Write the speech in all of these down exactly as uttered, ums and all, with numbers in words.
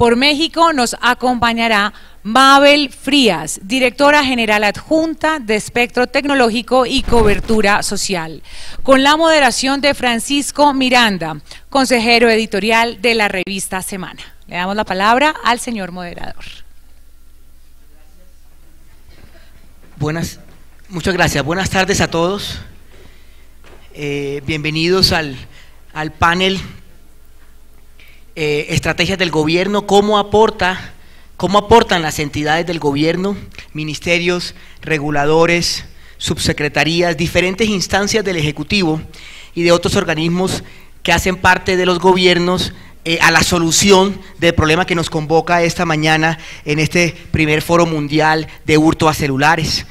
Por México nos acompañará Mabel Frías, directora general adjunta de Espectro Tecnológico y Cobertura Social, con la moderación de Francisco Miranda, consejero editorial de la revista Semana. Le damos la palabra al señor moderador. Buenas, muchas gracias. Buenas tardes a todos. Eh, bienvenidos al, al panel eh, Estrategias del Gobierno, cómo aporta, cómo aportan las entidades del gobierno, ministerios, reguladores, subsecretarías, diferentes instancias del Ejecutivo y de otros organismos que hacen parte de los gobiernos eh, a la solución del problema que nos convoca esta mañana en este primer foro mundial de hurto a celulares.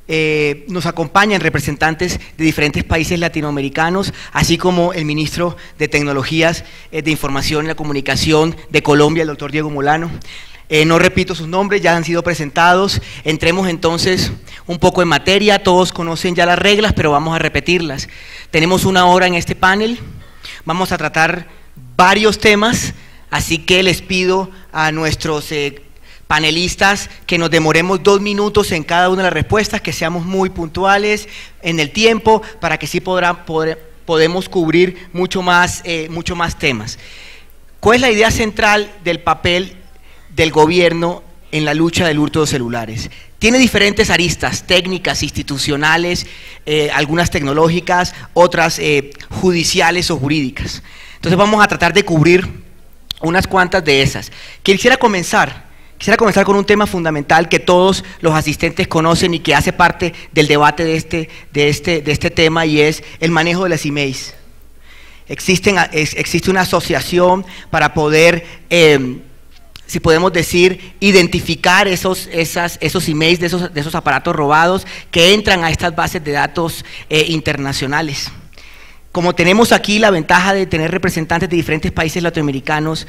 Eh, nos acompañan representantes de diferentes países latinoamericanos, así como el ministro de Tecnologías eh, de Información y la Comunicación de Colombia, el doctor Diego Molano. Eh, no repito sus nombres, ya han sido presentados. Entremos entonces un poco en materia. Todos conocen ya las reglas, pero vamos a repetirlas. Tenemos una hora en este panel, vamos a tratar varios temas, así que les pido a nuestros eh, panelistas que nos demoremos dos minutos en cada una de las respuestas, que seamos muy puntuales en el tiempo, para que sí podrán, poder, podemos cubrir mucho más, eh, mucho más temas. ¿Cuál es la idea central del papel del gobierno en la lucha del hurto de celulares? Tiene diferentes aristas técnicas, institucionales, eh, algunas tecnológicas, otras eh, judiciales o jurídicas. Entonces vamos a tratar de cubrir unas cuantas de esas. Quisiera comenzar, quisiera comenzar con un tema fundamental que todos los asistentes conocen y que hace parte del debate de este, de este, de este tema, y es el manejo de las emails. Existen, es, existe una asociación para poder eh, si podemos decir, identificar esos, esas, esos emails de esos, de esos aparatos robados que entran a estas bases de datos eh, internacionales. Como tenemos aquí la ventaja de tener representantes de diferentes países latinoamericanos,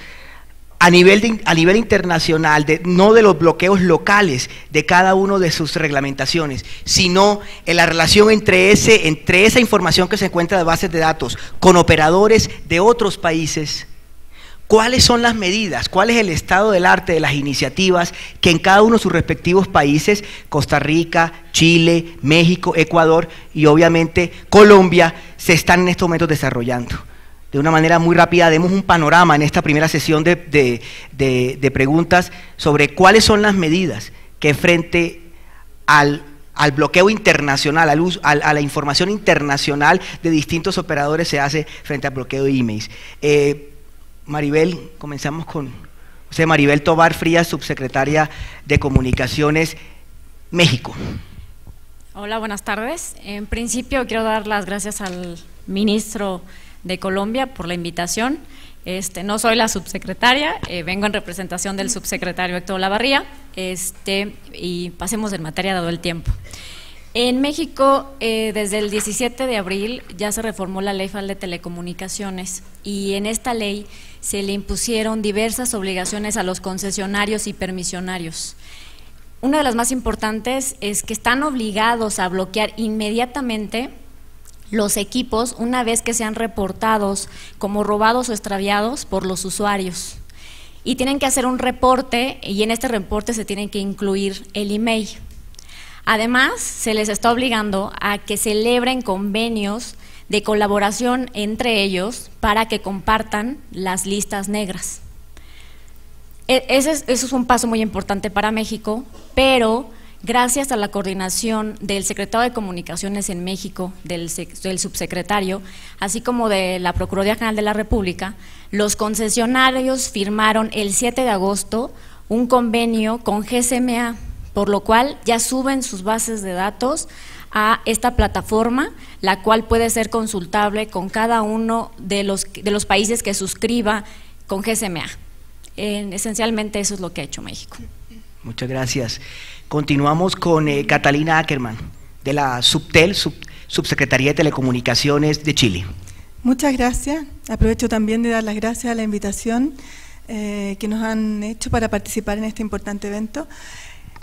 a nivel, de, a nivel internacional, de, no de los bloqueos locales de cada uno de sus reglamentaciones, sino en la relación entre, ese, entre esa información que se encuentra de bases de datos con operadores de otros países. ¿Cuáles son las medidas? ¿Cuál es el estado del arte de las iniciativas que en cada uno de sus respectivos países, Costa Rica, Chile, México, Ecuador y obviamente Colombia, se están en estos momentos desarrollando? De una manera muy rápida, demos un panorama en esta primera sesión de, de, de, de preguntas sobre cuáles son las medidas que frente al, al bloqueo internacional, al uso, al, a la información internacional de distintos operadores se hace frente al bloqueo de emails. Eh, Maribel, comenzamos con José Maribel Tobar Frías, subsecretaria de Comunicaciones, México. Hola, buenas tardes. En principio quiero dar las gracias al ministro de Colombia por la invitación. Este, no soy la subsecretaria, eh, vengo en representación del subsecretario Héctor Olavarría, este, y pasemos en materia dado el tiempo. En México, eh, desde el diecisiete de abril ya se reformó la Ley Federal de Telecomunicaciones, y en esta ley se le impusieron diversas obligaciones a los concesionarios y permisionarios. Una de las más importantes es que están obligados a bloquear inmediatamente los equipos una vez que sean reportados como robados o extraviados por los usuarios. Y tienen que hacer un reporte, y en este reporte se tiene que incluir el email. Además, se les está obligando a que celebren convenios de colaboración entre ellos para que compartan las listas negras. Ese es, eso es un paso muy importante para México, pero gracias a la coordinación del secretario de Comunicaciones en México, del, del subsecretario, así como de la Procuraduría General de la República, los concesionarios firmaron el siete de agosto un convenio con G S M A, por lo cual ya suben sus bases de datos a esta plataforma, la cual puede ser consultable con cada uno de los, de los países que suscriba con G S M A. Eh, esencialmente eso es lo que ha hecho México. Muchas gracias. Continuamos con eh, Catalina Ackerman, de la Subtel, Sub, Subsecretaría de Telecomunicaciones de Chile. Muchas gracias. Aprovecho también de dar las gracias a la invitación eh, que nos han hecho para participar en este importante evento.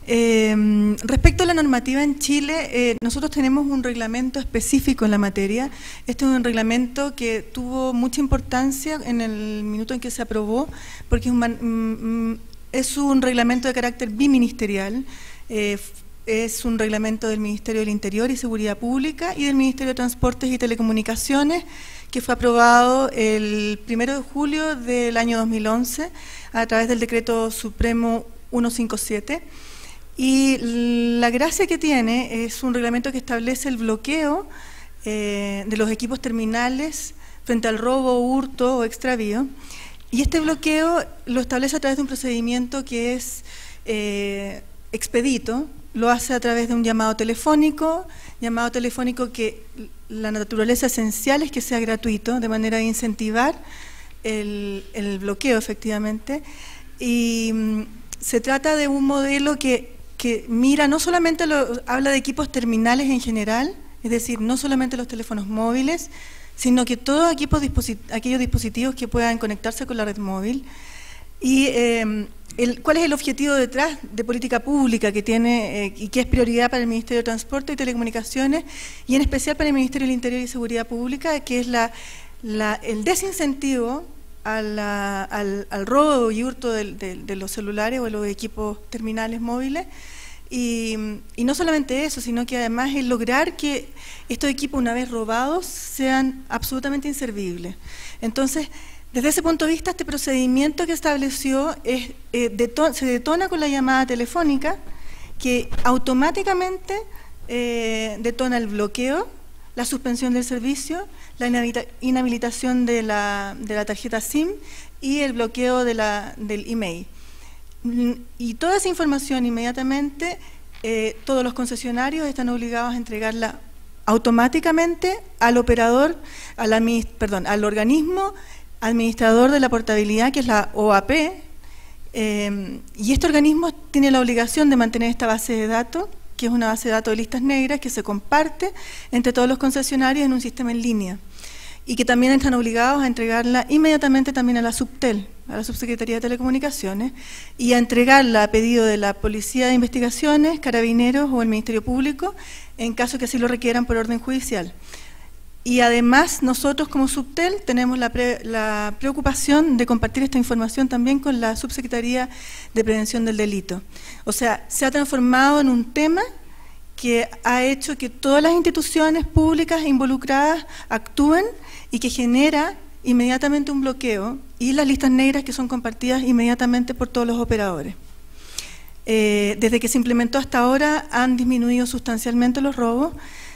Eh, respecto a la normativa en Chile, eh, nosotros tenemos un reglamento específico en la materia. Este es un reglamento que tuvo mucha importancia en el minuto en que se aprobó, porque es un, mm, es un reglamento de carácter biministerial. Eh, es un reglamento del Ministerio del Interior y Seguridad Pública y del Ministerio de Transportes y Telecomunicaciones, que fue aprobado el primero de julio del año dos mil once a través del Decreto Supremo ciento cincuenta y siete. Y la gracia que tiene es un reglamento que establece el bloqueo eh, de los equipos terminales frente al robo, hurto o extravío. Y este bloqueo lo establece a través de un procedimiento que es eh, expedito. Lo hace a través de un llamado telefónico, llamado telefónico que la naturaleza esencial es que sea gratuito, de manera de incentivar el, el bloqueo efectivamente. Y mm, se trata de un modelo que, que mira, no solamente lo, habla de equipos terminales en general, es decir, no solamente los teléfonos móviles, sino que todos equipos disposit aquellos dispositivos que puedan conectarse con la red móvil. Y eh, el, ¿cuál es el objetivo detrás de política pública que tiene eh, y que es prioridad para el Ministerio de Transporte y Telecomunicaciones y en especial para el Ministerio del Interior y Seguridad Pública, que es la, la, el desincentivo a la, al, al robo y hurto de, de, de los celulares o de los equipos terminales móviles? Y, y no solamente eso, sino que además es lograr que estos equipos, una vez robados, sean absolutamente inservibles. Entonces, desde ese punto de vista, este procedimiento que estableció es, eh, deton se detona con la llamada telefónica, que automáticamente eh, detona el bloqueo, la suspensión del servicio, la inhabilitación de la, de la tarjeta SIM y el bloqueo de la, del email. Y toda esa información inmediatamente, eh, todos los concesionarios están obligados a entregarla automáticamente al operador, al, perdón, al organismo administrador de la portabilidad, que es la O A P, eh, y este organismo tiene la obligación de mantener esta base de datos, que es una base de datos de listas negras que se comparte entre todos los concesionarios en un sistema en línea, y que también están obligados a entregarla inmediatamente también a la Subtel, a la Subsecretaría de Telecomunicaciones, y a entregarla a pedido de la Policía de Investigaciones, Carabineros o el Ministerio Público, en caso que así lo requieran por orden judicial. Y además nosotros como Subtel tenemos la, pre, la preocupación de compartir esta información también con la Subsecretaría de Prevención del Delito. O sea, se ha transformado en un tema que ha hecho que todas las instituciones públicas involucradas actúen y que genera inmediatamente un bloqueo y las listas negras que son compartidas inmediatamente por todos los operadores. Eh, desde que se implementó hasta ahora han disminuido sustancialmente los robos.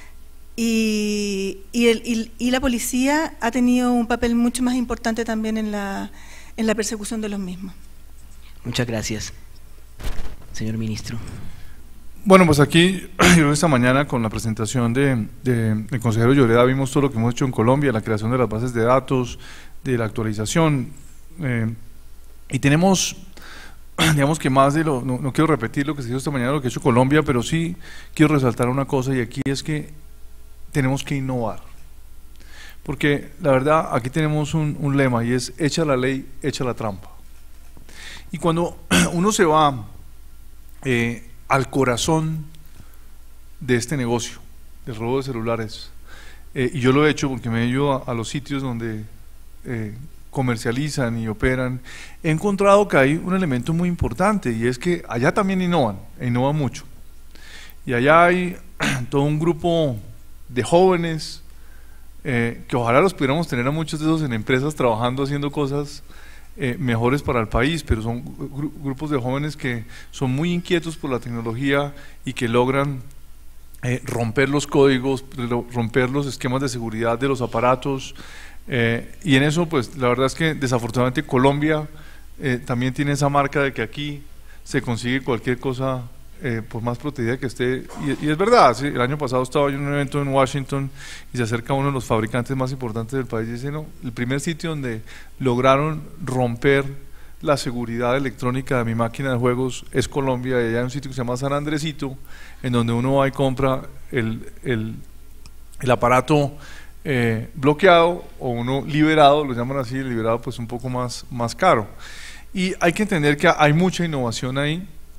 Y, y, el, y, y la policía ha tenido un papel mucho más importante también en la, en la persecución de los mismos. Muchas gracias, señor ministro. Bueno, pues aquí, yo esta mañana con la presentación de, de, del consejero Lloreda vimos todo lo que hemos hecho en Colombia, la creación de las bases de datos, de la actualización, eh, y tenemos, digamos que más de lo, no, no quiero repetir lo que se hizo esta mañana, lo que ha hecho Colombia, pero sí quiero resaltar una cosa, y aquí es que tenemos que innovar, porque la verdad aquí tenemos un, un lema y es echa la ley, echa la trampa. Y cuando uno se va eh, al corazón de este negocio, del robo de celulares, eh, y yo lo he hecho porque me he ido a, a los sitios donde eh, comercializan y operan, he encontrado que hay un elemento muy importante y es que allá también innovan, e innovan mucho. Y allá hay todo un grupo de jóvenes, eh, que ojalá los pudiéramos tener a muchos de esos en empresas trabajando, haciendo cosas eh, mejores para el país, pero son gru grupos de jóvenes que son muy inquietos por la tecnología y que logran eh, romper los códigos, romper los esquemas de seguridad de los aparatos, eh, y en eso pues la verdad es que desafortunadamente Colombia eh, también tiene esa marca de que aquí se consigue cualquier cosa Eh, por más protegida que esté, y, y es verdad, ¿sí? El año pasado estaba yo en un evento en Washington y se acerca uno de los fabricantes más importantes del país y dice, no, el primer sitio donde lograron romper la seguridad electrónica de mi máquina de juegos es Colombia, y allá hay un sitio que se llama San Andresito, en donde uno va y compra el, el, el aparato eh, bloqueado o uno liberado, lo llaman así, el liberado pues un poco más, más caro. Y hay que entender que hay mucha innovación ahí.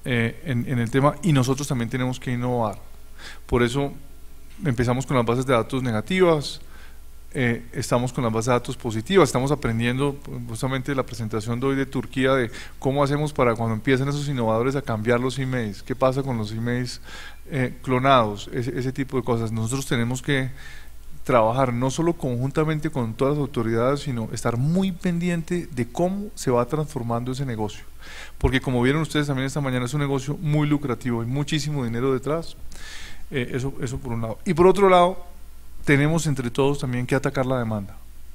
eh, en, en el tema, y nosotros también tenemos que innovar. Por eso empezamos con las bases de datos negativas, eh, estamos con las bases de datos positivas, estamos aprendiendo justamente la presentación de hoy de Turquía de cómo hacemos para cuando empiecen esos innovadores a cambiar los emails, qué pasa con los emails eh, clonados, ese, ese tipo de cosas. Nosotros tenemos que trabajar no solo conjuntamente con todas las autoridades, sino estar muy pendiente de cómo se va transformando ese negocio, porque como vieron ustedes también esta mañana, es un negocio muy lucrativo, hay muchísimo dinero detrás, eh, eso, eso por un lado. Y por otro lado, tenemos entre todos también que atacar la demanda.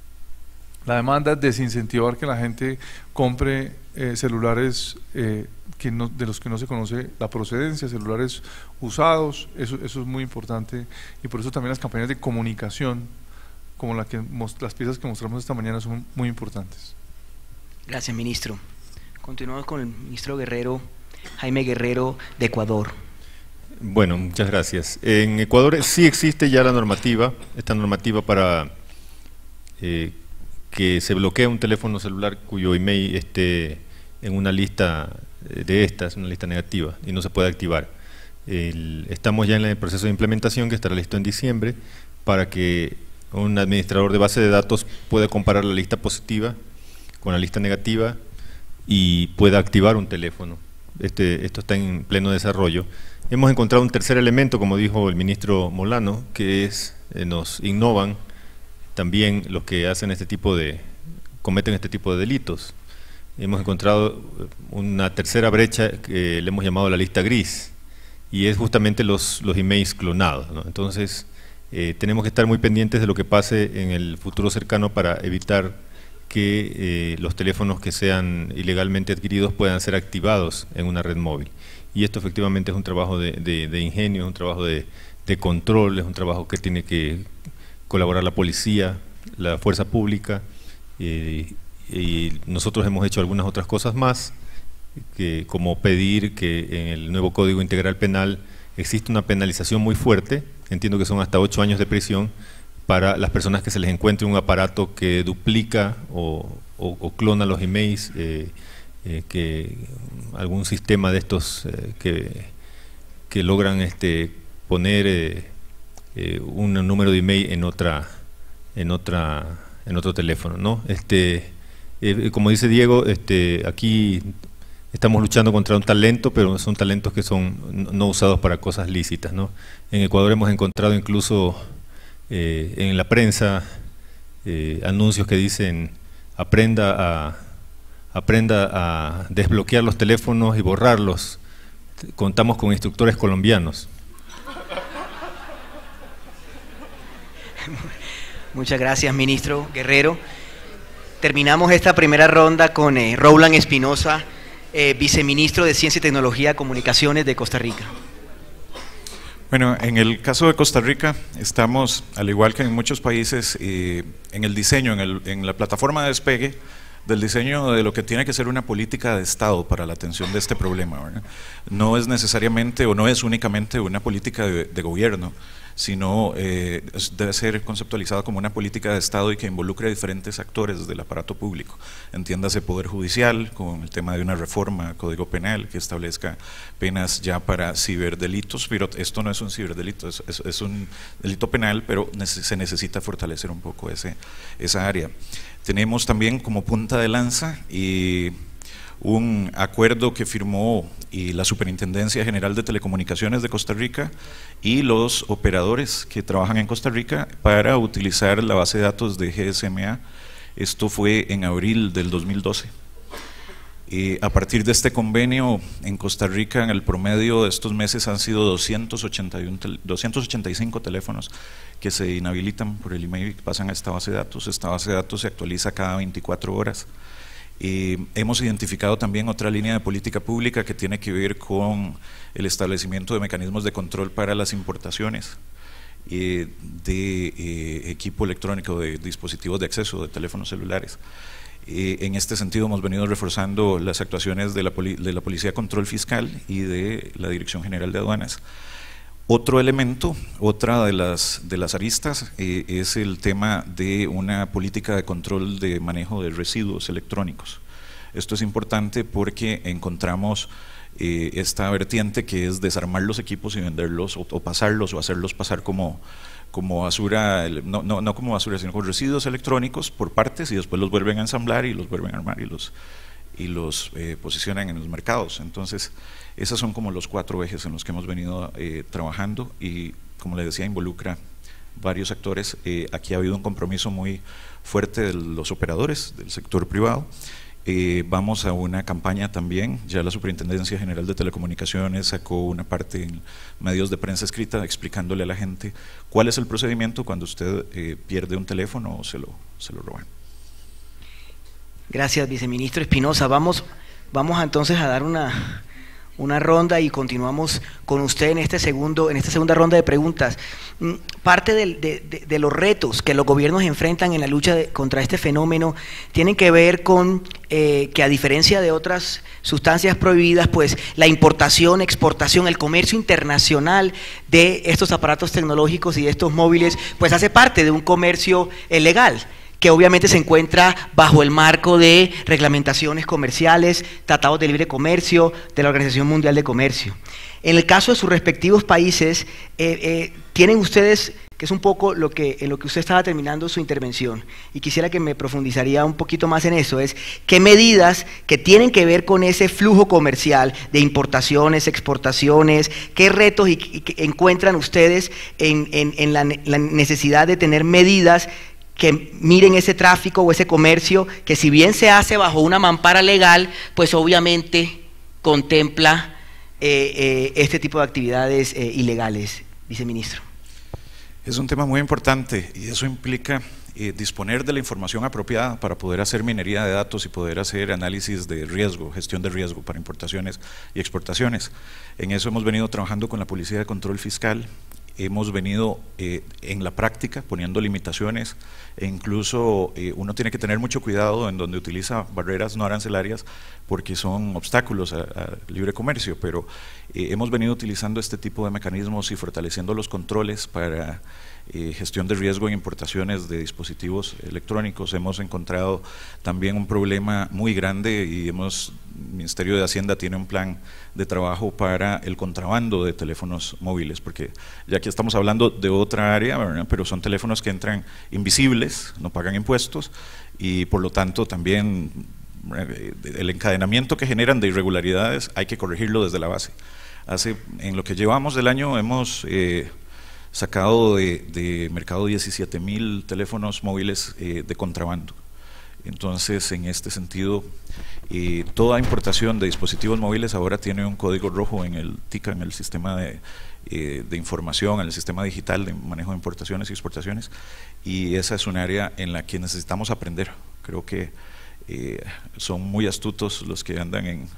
La demanda es desincentivar que la gente compre eh, celulares eh, que no, de los que no se conoce la procedencia, celulares usados, eso, eso es muy importante, y por eso también las campañas de comunicación, como la que, las piezas que mostramos esta mañana, son muy importantes. Gracias, ministro. Continuamos con el ministro Guerrero, Jaime Guerrero, de Ecuador. Bueno, muchas gracias. En Ecuador sí existe ya la normativa, esta normativa para eh, que se bloquee un teléfono celular cuyo email esté en una lista de estas, una lista negativa, y no se puede activar. El, estamos ya en el proceso de implementación, que estará listo en diciembre, para que un administrador de base de datos pueda comparar la lista positiva con la lista negativa y pueda activar un teléfono. Este, esto está en pleno desarrollo. Hemos encontrado un tercer elemento, como dijo el ministro Molano, que es, eh, nos innovan también los que hacen este tipo de, cometen este tipo de delitos. Hemos encontrado una tercera brecha que le hemos llamado la lista gris, y es justamente los, los emails clonados, ¿no? Entonces, eh, tenemos que estar muy pendientes de lo que pase en el futuro cercano para evitar que eh, los teléfonos que sean ilegalmente adquiridos puedan ser activados en una red móvil. Y esto efectivamente es un trabajo de, de, de ingenio, es un trabajo de, de control, es un trabajo que tiene que colaborar la policía, la fuerza pública, eh, y nosotros hemos hecho algunas otras cosas más, que, como pedir que en el nuevo Código Integral Penal existe una penalización muy fuerte, entiendo que son hasta ocho años de prisión, para las personas que se les encuentre un aparato que duplica o, o, o clona los emails, eh, eh, que algún sistema de estos eh, que, que logran este, poner eh, eh, un número de email en otra, en otra, en otro teléfono, ¿no? Este, eh, como dice Diego, este, aquí estamos luchando contra un talento, pero son talentos que son no usados para cosas lícitas, ¿no? En Ecuador hemos encontrado incluso eh, en la prensa eh, anuncios que dicen aprenda a, aprenda a desbloquear los teléfonos y borrarlos. Contamos con instructores colombianos. Muchas gracias, ministro Guerrero. Terminamos esta primera ronda con eh, Roland Espinosa, eh, viceministro de Ciencia y Tecnología de Comunicaciones de Costa Rica. Bueno, en el caso de Costa Rica estamos, al igual que en muchos países, eh, en el diseño, en, el, en la plataforma de despegue del diseño de lo que tiene que ser una política de Estado para la atención de este problema, ¿verdad? No es necesariamente o no es únicamente una política de, de gobierno, sino eh, debe ser conceptualizada como una política de Estado y que involucre a diferentes actores del aparato público. Entiéndase Poder Judicial, con el tema de una reforma al Código Penal que establezca penas ya para ciberdelitos, pero esto no es un ciberdelito, es, es, es un delito penal, pero se necesita fortalecer un poco ese, esa área. Tenemos también como punta de lanza y un acuerdo que firmó y la Superintendencia General de Telecomunicaciones de Costa Rica y los operadores que trabajan en Costa Rica para utilizar la base de datos de G S M A. Esto fue en abril del dos mil doce. Y a partir de este convenio en Costa Rica, en el promedio de estos meses han sido doscientos ochenta y uno, doscientos ochenta y cinco teléfonos que se inhabilitan por el email y pasan a esta base de datos. Esta base de datos se actualiza cada veinticuatro horas. Y hemos identificado también otra línea de política pública que tiene que ver con el establecimiento de mecanismos de control para las importaciones eh, de eh, equipo electrónico, de dispositivos de acceso, de teléfonos celulares. Eh, en este sentido hemos venido reforzando las actuaciones de la, de la Policía de Control Fiscal y de la Dirección General de Aduanas. Otro elemento, otra de las, de las aristas eh, es el tema de una política de control de manejo de residuos electrónicos. Esto es importante porque encontramos eh, esta vertiente que es desarmar los equipos y venderlos o, o pasarlos o hacerlos pasar como, como basura, no, no, no como basura, sino como residuos electrónicos por partes, y después los vuelven a ensamblar y los vuelven a armar y los, y los eh, posicionan en los mercados. Entonces, esos son como los cuatro ejes en los que hemos venido eh, trabajando, y como les decía, involucra varios actores. Eh, aquí ha habido un compromiso muy fuerte de los operadores del sector privado. Eh, vamos a una campaña también, ya la Superintendencia General de Telecomunicaciones sacó una parte en medios de prensa escrita explicándole a la gente cuál es el procedimiento cuando usted eh, pierde un teléfono o se lo, se lo roban. Gracias, viceministro Espinosa. Vamos, vamos entonces a dar una, una ronda y continuamos con usted en, este segundo, en esta segunda ronda de preguntas. Parte de, de, de, de los retos que los gobiernos enfrentan en la lucha de, contra este fenómeno tienen que ver con eh, que, a diferencia de otras sustancias prohibidas, pues la importación, exportación, el comercio internacional de estos aparatos tecnológicos y de estos móviles, pues hace parte de un comercio eh, legal, que obviamente se encuentra bajo el marco de reglamentaciones comerciales, tratados de libre comercio, de la Organización Mundial de Comercio. En el caso de sus respectivos países, eh, eh, tienen ustedes, que es un poco lo que, en lo que usted estaba terminando su intervención, y quisiera que me profundizaría un poquito más en eso, es qué medidas que tienen que ver con ese flujo comercial de importaciones, exportaciones, qué retos y, y, y encuentran ustedes en, en, en la, la necesidad de tener medidas que miren ese tráfico o ese comercio, que si bien se hace bajo una mampara legal, pues obviamente contempla eh, eh, este tipo de actividades eh, ilegales, viceministro. Es un tema muy importante, y eso implica eh, disponer de la información apropiada para poder hacer minería de datos y poder hacer análisis de riesgo, gestión de riesgo para importaciones y exportaciones. En eso hemos venido trabajando con la Policía de Control Fiscal. Hemos venido eh, en la práctica poniendo limitaciones, e incluso eh, uno tiene que tener mucho cuidado en donde utiliza barreras no arancelarias, porque son obstáculos al libre comercio, pero eh, hemos venido utilizando este tipo de mecanismos y fortaleciendo los controles para eh, gestión de riesgo en importaciones de dispositivos electrónicos. Hemos encontrado también un problema muy grande, y hemos, el Ministerio de Hacienda tiene un plan de trabajo para el contrabando de teléfonos móviles, porque ya que estamos hablando de otra área, ¿verdad?, pero son teléfonos que entran invisibles, no pagan impuestos, y por lo tanto también el encadenamiento que generan de irregularidades hay que corregirlo desde la base. Hace, en lo que llevamos del año hemos eh, sacado de, de mercado diecisiete mil teléfonos móviles eh, de contrabando. Entonces, en este sentido, eh, toda importación de dispositivos móviles ahora tiene un código rojo en el T I C A, en el sistema de, eh, de información, en el sistema digital de manejo de importaciones y exportaciones, y esa es un área en la que necesitamos aprender. Creo que eh, son muy astutos los que andan en,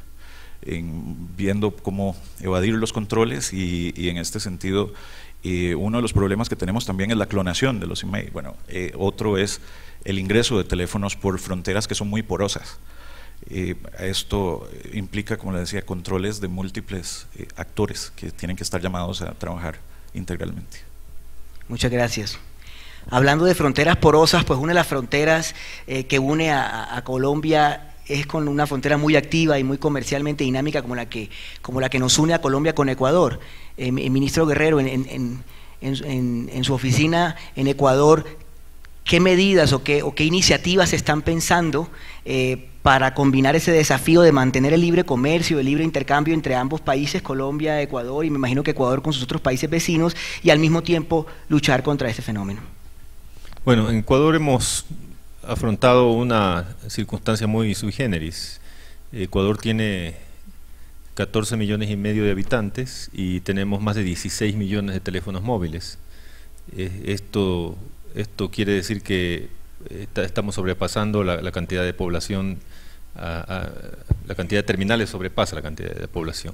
en viendo cómo evadir los controles, y, y en este sentido, eh, uno de los problemas que tenemos también es la clonación de los emails. Bueno, eh, otro es el ingreso de teléfonos por fronteras que son muy porosas. Eh, esto implica, como le decía, controles de múltiples eh, actores que tienen que estar llamados a trabajar integralmente. Muchas gracias. Hablando de fronteras porosas, pues una de las fronteras eh, que une a, a Colombia es con una frontera muy activa y muy comercialmente dinámica como la que, como la que nos une a Colombia con Ecuador. Eh, ministro Guerrero, en, en, en, en, en su oficina en Ecuador, ¿qué medidas o qué, o qué iniciativas se están pensando eh, para combinar ese desafío de mantener el libre comercio, el libre intercambio entre ambos países, Colombia, Ecuador, y me imagino que Ecuador con sus otros países vecinos, y al mismo tiempo luchar contra este fenómeno? Bueno, en Ecuador hemos afrontado una circunstancia muy sui generis. Ecuador tiene catorce millones y medio de habitantes y tenemos más de dieciséis millones de teléfonos móviles. Eh, esto, esto quiere decir que está, estamos sobrepasando la, la cantidad de población, a, a, la cantidad de terminales sobrepasa la cantidad de población.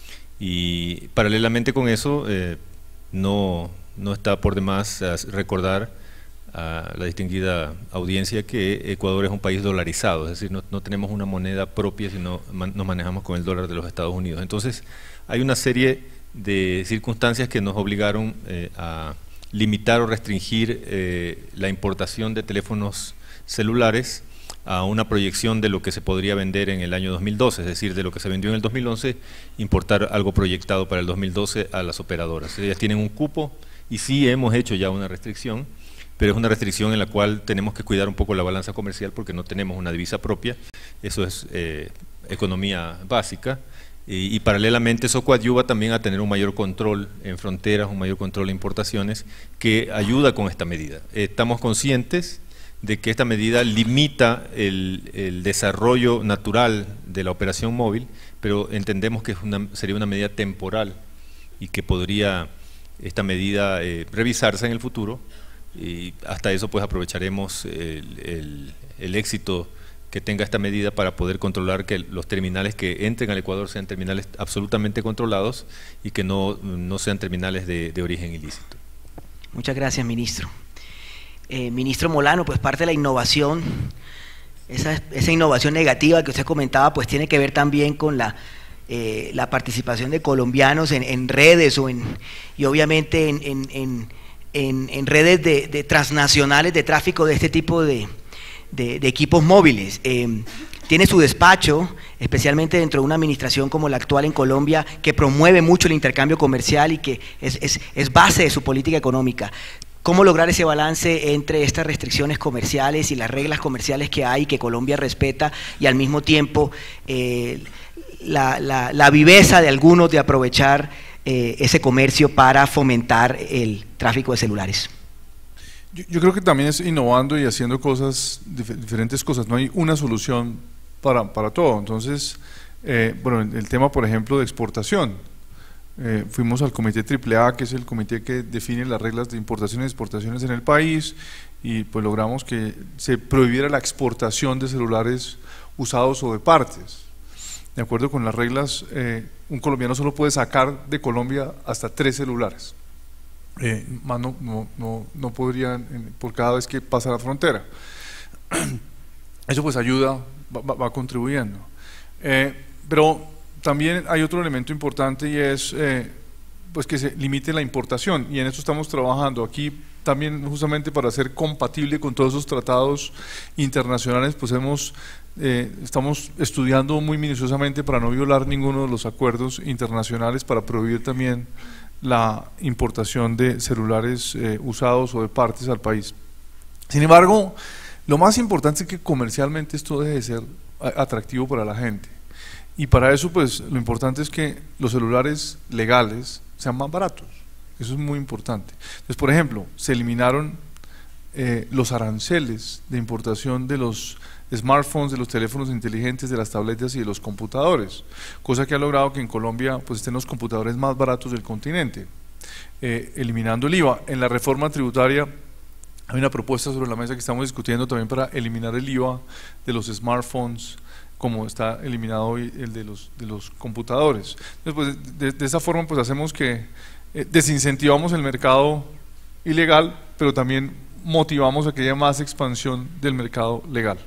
Y paralelamente con eso, eh, no, no está por demás recordar a la distinguida audiencia que Ecuador es un país dolarizado, es decir, no, no tenemos una moneda propia, sino man, nos manejamos con el dólar de los Estados Unidos. Entonces, hay una serie de circunstancias que nos obligaron eh, a limitar o restringir eh, la importación de teléfonos celulares a una proyección de lo que se podría vender en el año dos mil doce, es decir, de lo que se vendió en el dos mil once, importar algo proyectado para el dos mil doce a las operadoras. Ellas tienen un cupo y sí hemos hecho ya una restricción, pero es una restricción en la cual tenemos que cuidar un poco la balanza comercial porque no tenemos una divisa propia, eso es eh, economía básica, y, y paralelamente eso coadyuva también a tener un mayor control en fronteras, un mayor control de importaciones, que ayuda con esta medida. Estamos conscientes de que esta medida limita el, el desarrollo natural de la operación móvil, pero entendemos que es una, sería una medida temporal y que podría esta medida eh, revisarse en el futuro, y hasta eso pues aprovecharemos el, el, el éxito que tenga esta medida para poder controlar que los terminales que entren al Ecuador sean terminales absolutamente controlados y que no, no sean terminales de, de origen ilícito. Muchas gracias, ministro. Eh, ministro Molano, pues parte de la innovación, esa, esa innovación negativa que usted comentaba, pues tiene que ver también con la, eh, la participación de colombianos en, en redes o en, y obviamente en, en, en, en, en redes de, de transnacionales de tráfico de este tipo de, de, de equipos móviles. Eh, tiene su despacho, especialmente dentro de una administración como la actual en Colombia, que promueve mucho el intercambio comercial y que es, es, es base de su política económica. ¿Cómo lograr ese balance entre estas restricciones comerciales y las reglas comerciales que hay, que Colombia respeta, y al mismo tiempo eh, la, la, la viveza de algunos de aprovechar eh, ese comercio para fomentar el tráfico de celulares? Yo, yo creo que también es innovando y haciendo cosas, dif diferentes cosas, no hay una solución para, para todo. Entonces, eh, bueno, el tema, por ejemplo, de exportación. Eh, fuimos al Comité triple A, que es el comité que define las reglas de importaciones y exportaciones en el país, y pues logramos que se prohibiera la exportación de celulares usados o de partes. De acuerdo con las reglas, eh, un colombiano solo puede sacar de Colombia hasta tres celulares, eh, más no, no, no, no podrían por cada vez que pasa la frontera. Eso pues ayuda, va, va contribuyendo. Eh, pero también hay otro elemento importante, y es eh, pues que se limite la importación, y en esto estamos trabajando aquí también justamente para hacer compatible con todos esos tratados internacionales. Pues hemos, eh, estamos estudiando muy minuciosamente para no violar ninguno de los acuerdos internacionales, para prohibir también la importación de celulares eh, usados o de partes al país. Sin embargo, lo más importante es que comercialmente esto deje de ser atractivo para la gente. Y para eso, pues, lo importante es que los celulares legales sean más baratos. Eso es muy importante. Entonces, por ejemplo, se eliminaron eh, los aranceles de importación de los smartphones, de los teléfonos inteligentes, de las tabletas y de los computadores, cosa que ha logrado que en Colombia pues estén los computadores más baratos del continente, eh, eliminando el I V A. En la reforma tributaria hay una propuesta sobre la mesa que estamos discutiendo también para eliminar el I V A de los smartphones, como está eliminado hoy el de los, de los computadores. Entonces, pues, de, de esa forma pues hacemos que eh, desincentivamos el mercado ilegal, pero también motivamos a que haya más expansión del mercado legal.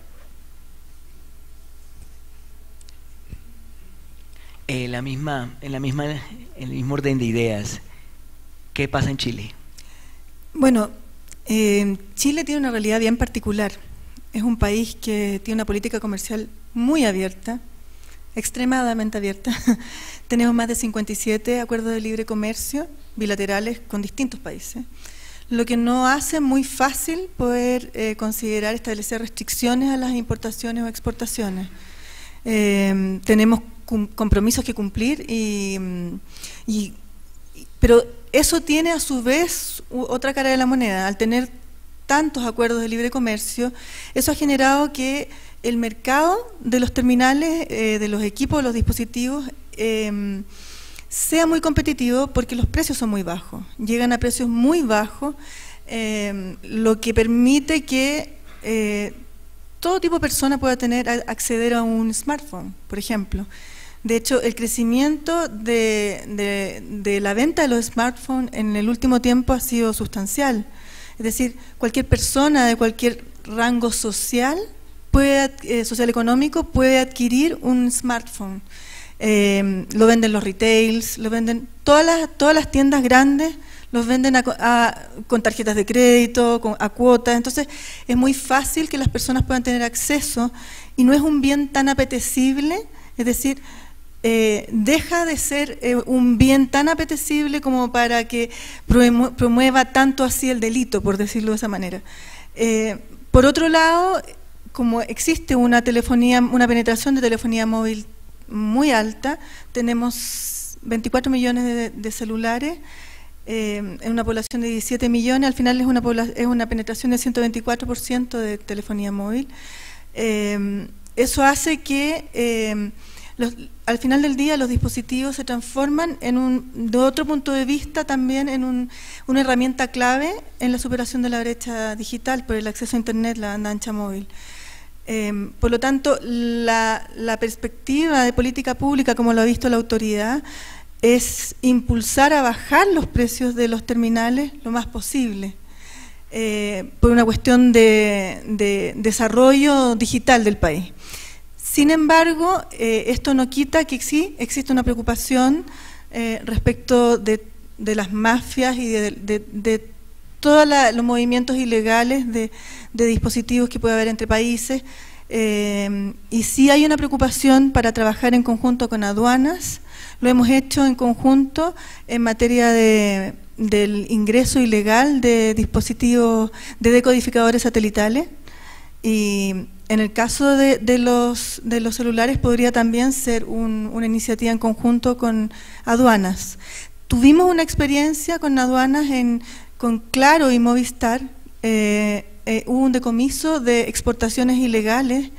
Eh, la misma, en, la misma, en el mismo orden de ideas, ¿qué pasa en Chile? Bueno, eh, Chile tiene una realidad bien particular. Es un país que tiene una política comercial muy abierta, extremadamente abierta. Tenemos más de cincuenta y siete acuerdos de libre comercio bilaterales con distintos países, lo que no hace muy fácil poder eh, considerar establecer restricciones a las importaciones o exportaciones. Eh, tenemos compromisos que cumplir, y, y, pero eso tiene a su vez otra cara de la moneda. Al tener tantos acuerdos de libre comercio, eso ha generado que el mercado de los terminales, eh, de los equipos, de los dispositivos, eh, sea muy competitivo, porque los precios son muy bajos, llegan a precios muy bajos, eh, lo que permite que eh, todo tipo de persona pueda tener, acceder a un smartphone, por ejemplo. De hecho, el crecimiento de, de, de la venta de los smartphones en el último tiempo ha sido sustancial. Es decir, cualquier persona de cualquier rango social, puede, eh, social económico, puede adquirir un smartphone. Eh, lo venden los retails, lo venden todas las, todas las tiendas grandes, los venden a, a, con tarjetas de crédito, con, a cuotas, entonces es muy fácil que las personas puedan tener acceso y no es un bien tan apetecible, es decir, eh, deja de ser eh, un bien tan apetecible como para que promueva, promueva tanto así el delito, por decirlo de esa manera. Eh, por otro lado, como existe una telefonía, una penetración de telefonía móvil muy alta, tenemos veinticuatro millones de, de celulares, eh, en una población de diecisiete millones, al final es una, es una penetración del ciento veinticuatro por ciento de telefonía móvil. Eh, eso hace que eh, los, al final del día los dispositivos se transforman en un, de otro punto de vista también en un, una herramienta clave en la superación de la brecha digital por el acceso a Internet, la banda ancha móvil. Eh, por lo tanto, la, la perspectiva de política pública, como lo ha visto la autoridad, es impulsar a bajar los precios de los terminales lo más posible, eh, por una cuestión de, de desarrollo digital del país. Sin embargo, eh, esto no quita que sí existe una preocupación eh, respecto de, de las mafias y de, de, de todos los movimientos ilegales de, de dispositivos que puede haber entre países, eh, y sí hay una preocupación para trabajar en conjunto con aduanas. Lo hemos hecho en conjunto en materia de, del ingreso ilegal de dispositivos, de decodificadores satelitales, y en el caso de, de, los, de los celulares podría también ser un, una iniciativa en conjunto con aduanas. Tuvimos una experiencia con aduanas en, con Claro y Movistar, eh, eh, hubo un decomiso de exportaciones ilegales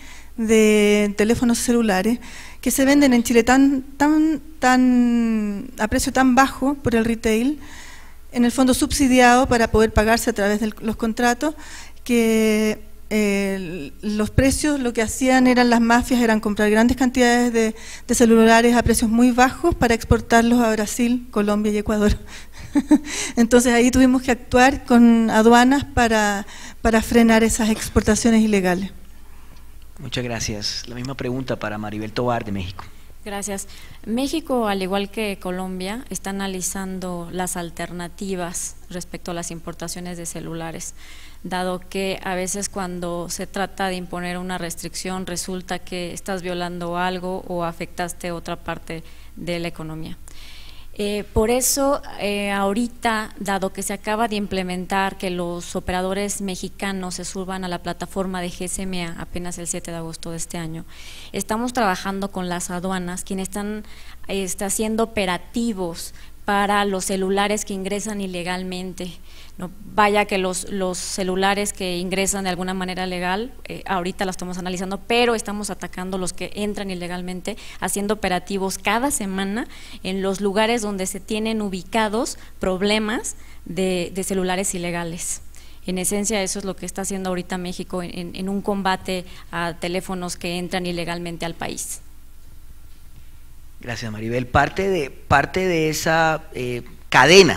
de teléfonos celulares que se venden en Chile tan, tan, tan, a precio tan bajo por el retail, en el fondo subsidiado para poder pagarse a través de los contratos, que eh, los precios lo que hacían eran las mafias, eran comprar grandes cantidades de, de celulares a precios muy bajos para exportarlos a Brasil, Colombia y Ecuador. Entonces ahí tuvimos que actuar con aduanas para, para frenar esas exportaciones ilegales. Muchas gracias. La misma pregunta para Maribel Tovar, de México. Gracias. México, al igual que Colombia, está analizando las alternativas respecto a las importaciones de celulares, dado que a veces cuando se trata de imponer una restricción resulta que estás violando algo o afectaste otra parte de la economía. Eh, por eso, eh, ahorita, dado que se acaba de implementar que los operadores mexicanos se suban a la plataforma de G S M A apenas el siete de agosto de este año, estamos trabajando con las aduanas, quienes están eh, está haciendo operativos para los celulares que ingresan ilegalmente. No, vaya que los, los celulares que ingresan de alguna manera legal, eh, ahorita lo estamos analizando, pero estamos atacando los que entran ilegalmente, haciendo operativos cada semana en los lugares donde se tienen ubicados problemas de, de celulares ilegales. En esencia, eso es lo que está haciendo ahorita México en, en un combate a teléfonos que entran ilegalmente al país. Gracias, Maribel. Parte de, parte de esa eh, cadena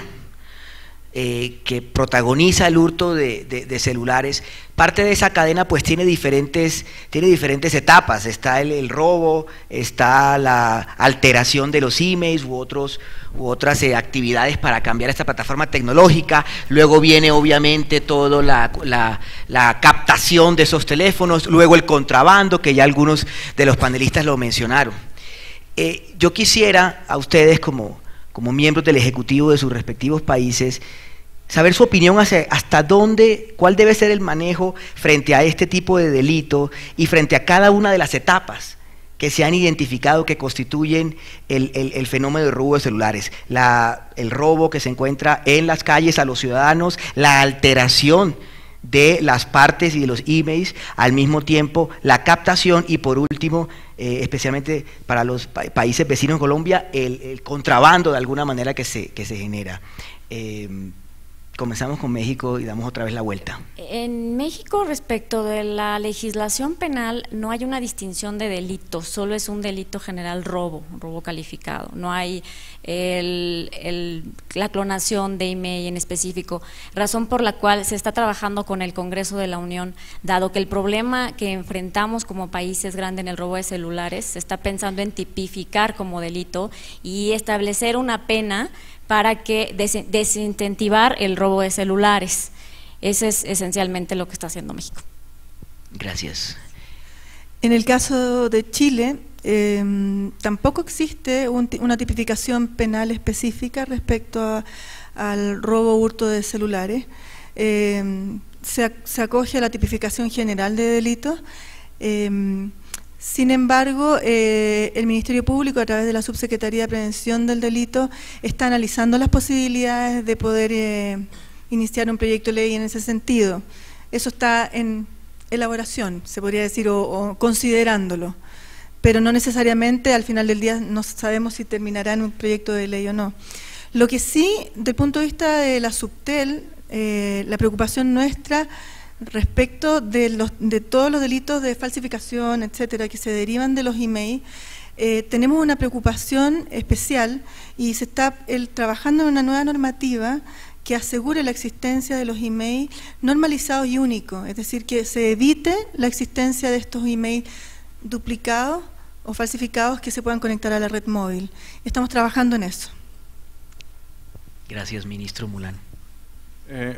Eh, que protagoniza el hurto de, de, de celulares, parte de esa cadena pues tiene diferentes, tiene diferentes etapas. Está el, el robo, está la alteración de los emails u, otros, u otras eh, actividades para cambiar esta plataforma tecnológica. Luego viene obviamente toda la, la, la captación de esos teléfonos, luego el contrabando, que ya algunos de los panelistas lo mencionaron. Eh, yo quisiera a ustedes como, como miembros del Ejecutivo de sus respectivos países saber su opinión hacia hasta dónde, cuál debe ser el manejo frente a este tipo de delito y frente a cada una de las etapas que se han identificado que constituyen el, el, el fenómeno de robo de celulares. La, el robo que se encuentra en las calles a los ciudadanos, la alteración de las partes y de los emails, al mismo tiempo la captación y por último, eh, especialmente para los pa países vecinos de Colombia, el, el contrabando de alguna manera que se, que se genera. Eh, Comenzamos con México y damos otra vez la vuelta. En México, respecto de la legislación penal, no hay una distinción de delitos, solo es un delito general robo, robo calificado. No hay el, el, la clonación de email en específico, razón por la cual se está trabajando con el Congreso de la Unión, dado que el problema que enfrentamos como país es grande en el robo de celulares, se está pensando en tipificar como delito y establecer una pena para que des desincentivar el robo de celulares. Ese es esencialmente lo que está haciendo México. Gracias. En el caso de Chile, eh, tampoco existe un, una tipificación penal específica respecto a, al robo o hurto de celulares. Eh, se, se acoge a la tipificación general de delitos. Eh, sin embargo, eh, el Ministerio Público, a través de la Subsecretaría de Prevención del Delito, está analizando las posibilidades de poder eh, iniciar un proyecto de ley en ese sentido. Eso está en elaboración, se podría decir, o, o considerándolo, pero no necesariamente al final del día no sabemos si terminará en un proyecto de ley o no. Lo que sí, desde el punto de vista de la Subtel, eh, la preocupación nuestra respecto de, los, de todos los delitos de falsificación, etcétera, que se derivan de los emails, eh, tenemos una preocupación especial y se está el, trabajando en una nueva normativa que asegure la existencia de los emails normalizados y únicos, es decir, que se evite la existencia de estos emails duplicados o falsificados que se puedan conectar a la red móvil. Estamos trabajando en eso. Gracias, ministro Mulán. Eh,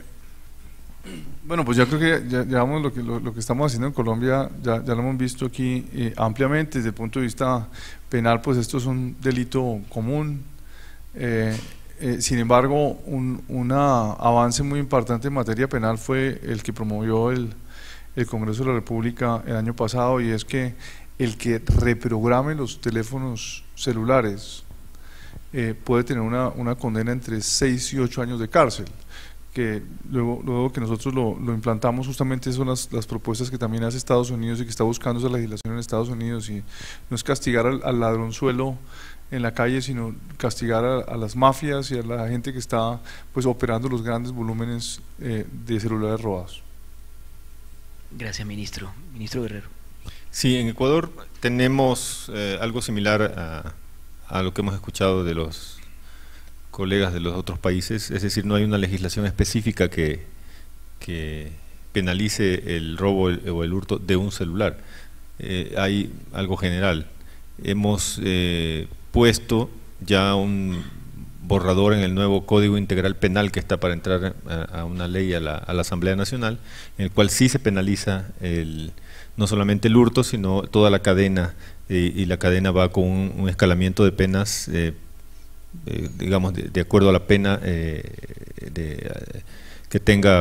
bueno, pues yo creo que ya, ya vamos, lo, que, lo, lo que estamos haciendo en Colombia ya, ya lo hemos visto aquí eh, ampliamente. Desde el punto de vista penal, pues esto es un delito común. Eh, Eh, sin embargo, un una avance muy importante en materia penal fue el que promovió el, el Congreso de la República el año pasado, y es que el que reprograme los teléfonos celulares eh, puede tener una, una condena entre seis y ocho años de cárcel, que luego, luego que nosotros lo, lo implantamos, justamente son las, las propuestas que también hace Estados Unidos y que está buscando esa legislación en Estados Unidos, y no es castigar al, al ladronzuelo en la calle, sino castigar a, a las mafias y a la gente que está pues operando los grandes volúmenes eh, de celulares robados. Gracias, ministro. Ministro Guerrero. Sí, en Ecuador tenemos eh, algo similar a, a lo que hemos escuchado de los colegas de los otros países, es decir, no hay una legislación específica que, que penalice el robo o el hurto de un celular. Eh, hay algo general. Hemos eh, puesto ya un borrador en el nuevo Código Integral Penal que está para entrar a, a una ley a la, a la Asamblea Nacional, en el cual sí se penaliza el, no solamente el hurto, sino toda la cadena, eh, y la cadena va con un, un escalamiento de penas, eh, eh, digamos, de, de acuerdo a la pena eh, de, eh, que tenga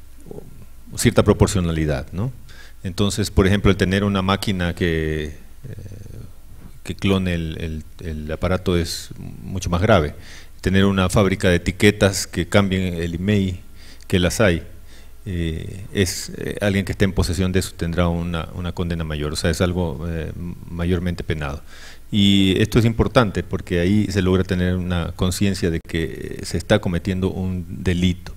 cierta proporcionalidad, ¿no? Entonces, por ejemplo, el tener una máquina que... Eh, que clone el, el, el aparato es mucho más grave. Tener una fábrica de etiquetas que cambien el email, que las hay, eh, es eh, alguien que esté en posesión de eso tendrá una, una condena mayor, o sea, es algo eh, mayormente penado. Y esto es importante porque ahí se logra tener una conciencia de que se está cometiendo un delito.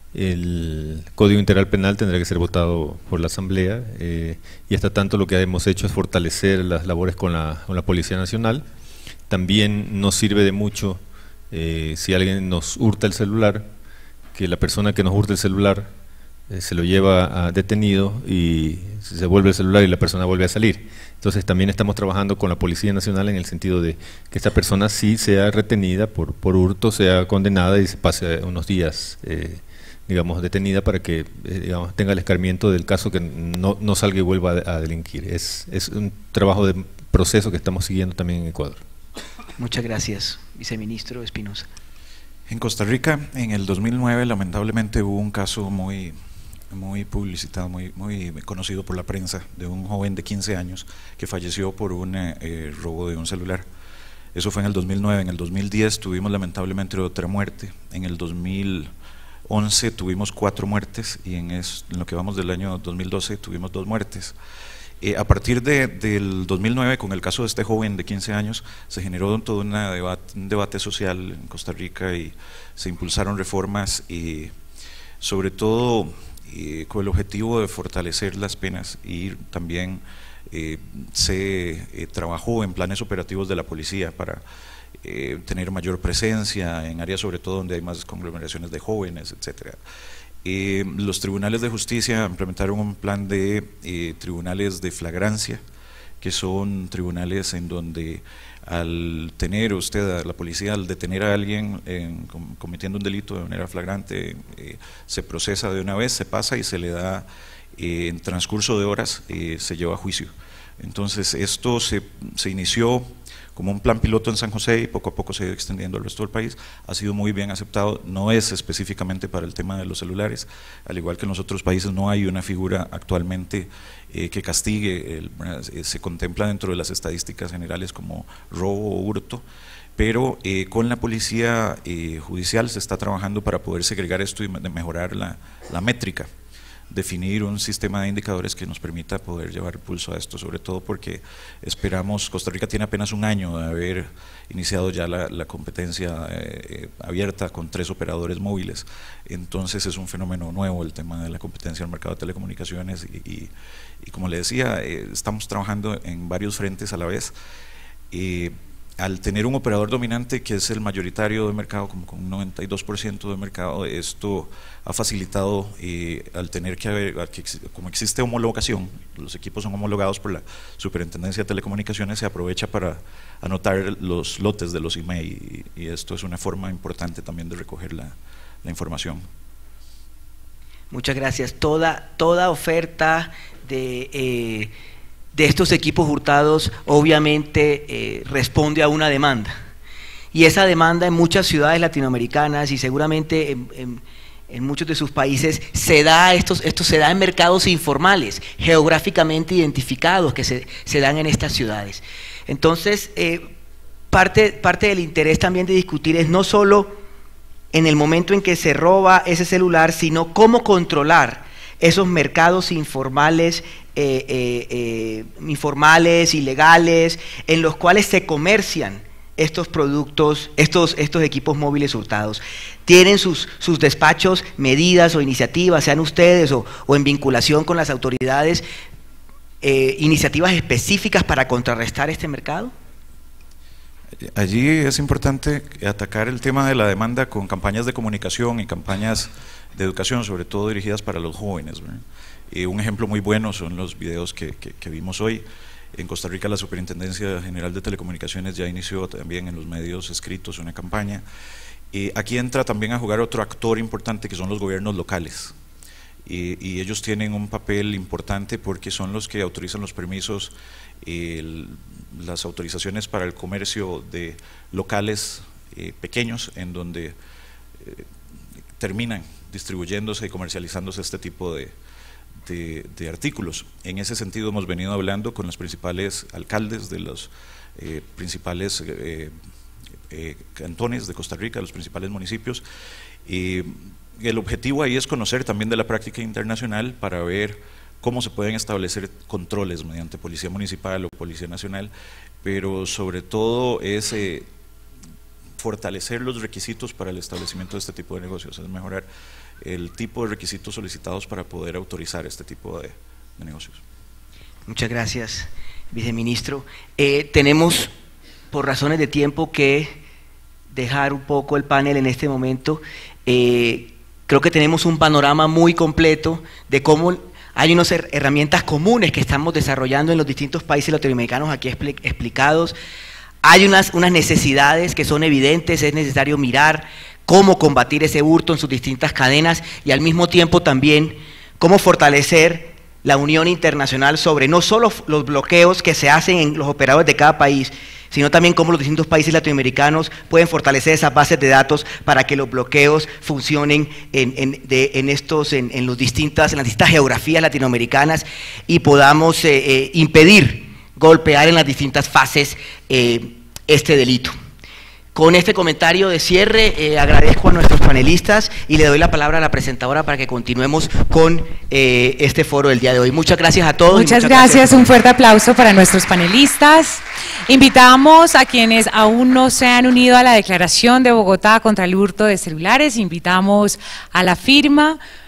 El Código Integral Penal tendrá que ser votado por la Asamblea, eh, y hasta tanto lo que hemos hecho es fortalecer las labores con la, con la Policía Nacional. También nos sirve de mucho eh, si alguien nos hurta el celular, que la persona que nos hurta el celular eh, se lo lleva a detenido y se vuelve el celular y la persona vuelve a salir. Entonces también estamos trabajando con la Policía Nacional en el sentido de que esta persona sí sea retenida por, por hurto, sea condenada y se pase unos días eh, digamos, detenida para que eh, digamos, tenga el escarmiento del caso, que no, no salga y vuelva a, a delinquir. Es, es un trabajo de proceso que estamos siguiendo también en Ecuador. Muchas gracias, viceministro Espinosa. En Costa Rica, en el dos mil nueve, lamentablemente hubo un caso muy, muy publicitado, muy, muy conocido por la prensa, de un joven de quince años que falleció por un eh, robo de un celular. Eso fue en el dos mil nueve. En el dos mil diez tuvimos lamentablemente otra muerte. En el dos mil once tuvimos cuatro muertes, y en, es, en lo que vamos del año dos mil doce tuvimos dos muertes. Eh, a partir de, del dos mil nueve, con el caso de este joven de quince años, se generó todo una debate, un debate social en Costa Rica, y se impulsaron reformas, y sobre todo eh, con el objetivo de fortalecer las penas, y también eh, se eh, trabajó en planes operativos de la policía para Eh, tener mayor presencia en áreas sobre todo donde hay más conglomeraciones de jóvenes, etcétera. Eh, los tribunales de justicia implementaron un plan de eh, tribunales de flagrancia, que son tribunales en donde al tener usted, a la policía, al detener a alguien en, cometiendo un delito de manera flagrante, eh, se procesa de una vez, se pasa y se le da, eh, en transcurso de horas, eh, se lleva a juicio. Entonces esto se, se inició como un plan piloto en San José y poco a poco se ha ido extendiendo al resto del país, ha sido muy bien aceptado, no es específicamente para el tema de los celulares, al igual que en los otros países no hay una figura actualmente eh, que castigue, el, eh, se contempla dentro de las estadísticas generales como robo o hurto, pero eh, con la policía eh, judicial se está trabajando para poder segregar esto y mejorar la, la métrica, definir un sistema de indicadores que nos permita poder llevar pulso a esto, sobre todo porque esperamos, Costa Rica tiene apenas un año de haber iniciado ya la, la competencia eh, abierta con tres operadores móviles, entonces es un fenómeno nuevo el tema de la competencia en el mercado de telecomunicaciones y, y, y como le decía, eh, estamos trabajando en varios frentes a la vez. Eh, Al tener un operador dominante que es el mayoritario del mercado, como con un noventa y dos por ciento del mercado, esto ha facilitado, eh, al tener que haber, que, como existe homologación, los equipos son homologados por la Superintendencia de Telecomunicaciones, se aprovecha para anotar los lotes de los I M E I y, y esto es una forma importante también de recoger la, la información. Muchas gracias. Toda, toda oferta de... Eh, de estos equipos hurtados obviamente eh, responde a una demanda, y esa demanda en muchas ciudades latinoamericanas y seguramente en, en, en muchos de sus países se da, estos, esto se da en mercados informales, geográficamente identificados que se, se dan en estas ciudades. Entonces, eh, parte, parte del interés también de discutir es no solo en el momento en que se roba ese celular, sino cómo controlar esos mercados informales, eh, eh, eh, informales, ilegales, en los cuales se comercian estos productos, estos, estos equipos móviles hurtados. ¿Tienen sus, sus despachos medidas o iniciativas, sean ustedes o, o en vinculación con las autoridades, eh, iniciativas específicas para contrarrestar este mercado? Allí es importante atacar el tema de la demanda con campañas de comunicación y campañas de educación, sobre todo dirigidas para los jóvenes. Eh, un ejemplo muy bueno son los videos que, que, que vimos hoy. En Costa Rica la Superintendencia General de Telecomunicaciones ya inició también en los medios escritos una campaña. Eh, aquí entra también a jugar otro actor importante que son los gobiernos locales. Eh, y ellos tienen un papel importante porque son los que autorizan los permisos, eh, las autorizaciones para el comercio de locales eh, pequeños en donde eh, terminan distribuyéndose y comercializándose este tipo de, de, de artículos. En ese sentido hemos venido hablando con los principales alcaldes de los eh, principales eh, eh, cantones de Costa Rica, los principales municipios. Eh, el objetivo ahí es conocer también de la práctica internacional para ver cómo se pueden establecer controles mediante policía municipal o policía nacional, pero sobre todo es eh, fortalecer los requisitos para el establecimiento de este tipo de negocios, es mejorar el tipo de requisitos solicitados para poder autorizar este tipo de, de negocios. Muchas gracias, viceministro. Eh, tenemos, por razones de tiempo, que dejar un poco el panel en este momento. Eh, creo que tenemos un panorama muy completo de cómo hay unas herramientas comunes que estamos desarrollando en los distintos países latinoamericanos aquí explicados. Hay unas, unas necesidades que son evidentes, es necesario mirar cómo combatir ese hurto en sus distintas cadenas y al mismo tiempo también cómo fortalecer la unión internacional sobre no solo los bloqueos que se hacen en los operadores de cada país, sino también cómo los distintos países latinoamericanos pueden fortalecer esas bases de datos para que los bloqueos funcionen en, en, de, en, estos, en, en, los distintas, en las distintas geografías latinoamericanas y podamos eh, eh, impedir golpear en las distintas fases eh, este delito. Con este comentario de cierre eh, agradezco a nuestros panelistas y le doy la palabra a la presentadora para que continuemos con eh, este foro del día de hoy. Muchas gracias a todos. Muchas, muchas gracias. gracias, un fuerte aplauso para nuestros panelistas. Invitamos a quienes aún no se han unido a la declaración de Bogotá contra el hurto de celulares, invitamos a la firma.